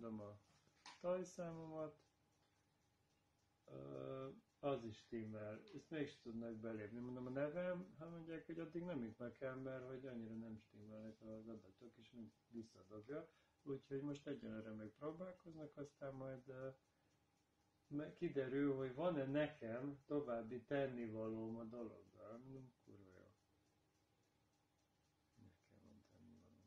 mondom a tajszámomat, az is stimmel, ezt mégsem tudnak belépni. Mondom a nevem, hát mondják, hogy addig nem jutnak el, mert hogy annyira nem stimmelnek az adatok, és mind visszadobja. Úgyhogy most egyenlőre még próbálkoznak, aztán majd kiderül, hogy van-e nekem további tennivalóm a dologgal. Mondom, kurva jó. Nekem van tennivalóm.